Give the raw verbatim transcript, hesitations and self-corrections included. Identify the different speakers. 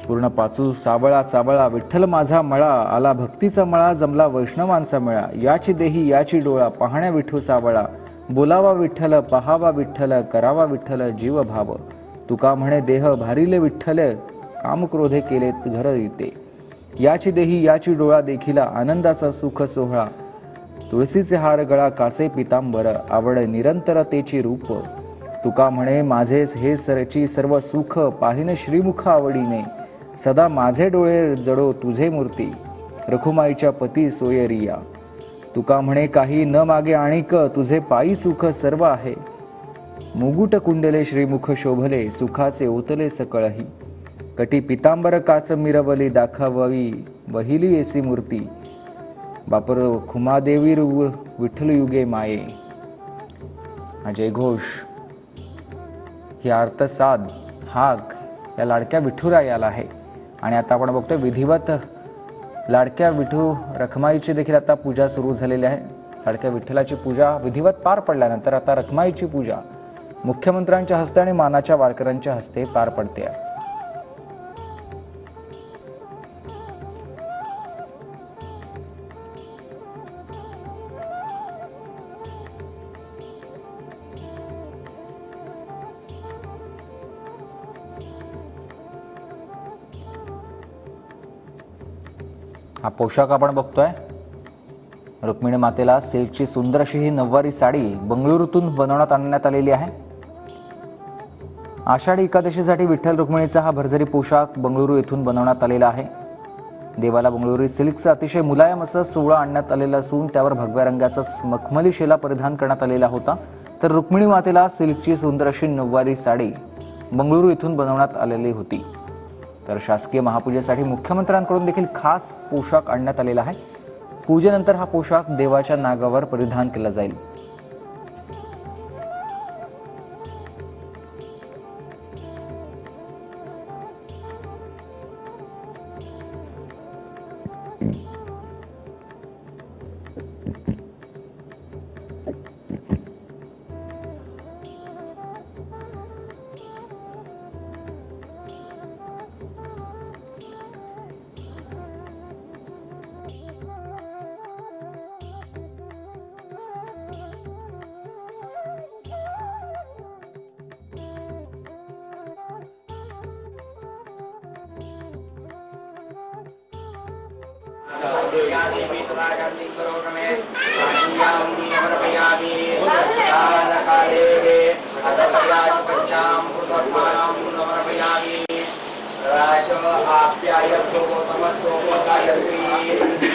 Speaker 1: पूर्ण पाचू साबळा चाबळा विठ्ठल माझा मळा आला भक्तीचा मळा जमला वैष्णवांचा मेळा याची देही याची डोळा पाहण्या विठू साबळा बोलावा विठ्ठल पहावा विठ्ठल करावा विठ्ठल जीव भाव तुका म्हणे देह भारिले विठ्ठल काम क्रोधे केले घर येते याची देही याची डोळा देखील आनंदाचा सुख सोहळा तुळशीचे हार गळा काचे पितांबर आवड निरंतरतेची रूप तुका म्हणे माझेच हे सरची सर्व सुख पाहिन श्रीमुख आवडीने सदा माझे डोळे जडो तुझे मूर्ती रखुमाईच्या पती सोयरिया तुका म्हणे काही न मागे आणिक तुझे पायी सुख सर्व आहे मुगुट कुंडले श्रीमुख शोभले सुखाचे ओतले सकळही कटी पितांबर काच मिरवली दाखवावी वहिली एसी मूर्ती बापर खुमादेवी विठ्ठल युगे माये हा जयघोष ही अर्थसाध हाक या लाडक्या विठुरायाला आहे. आणि आता आपण बघतोय विधिवत लाडक्या विठू रखमाईची देखील आता पूजा सुरू झालेली आहे. लाडक्या विठ्ठलाची पूजा विधिवत पार पडल्यानंतर आता रखमाईची पूजा मुख्यमंत्र्यांच्या हस्ते आणि मानाच्या वारकऱ्यांच्या हस्ते पार पडते आहे. हा पोशाख आपण बघतोय रुक्मिणी मातेला सिल्कची सुंदर अशी ही नववारी साडी बंगळुरूतून बनवण्यात आणण्यात आलेली आहे. आषाढी एकादशीसाठी विठ्ठल रुक्मिणीचा हा भरजरी पोशाख बंगळुरू येथून बनवण्यात आलेला आहे. देवाला बंगळुरू सिल्कचा अतिशय मुलायम असं सोहळा आणण्यात आलेला असून त्यावर भगव्या रंगाचा मखमली शेला परिधान करण्यात आलेला होता. तर रुक्मिणी मातेला सिल्कची सुंदर अशी नववारी साडी बंगळुरू येथून बनवण्यात आलेली होती. तर शासकीय महापूजेसाठी मुख्यमंत्र्यांकडून देखील खास पोशाख आणण्यात आलेला आहे. पूजेनंतर हा पोशाख देवाच्या नागावर परिधान केला जाईल.
Speaker 2: दुर्गा देवी तुलागं सिंगरोगमे आयुयामि अमरपयामि दानकाले अदपयाज पंचाम पुरस्मानाम अमरपयामि राज आप्याय सोमो तमसो गायत्री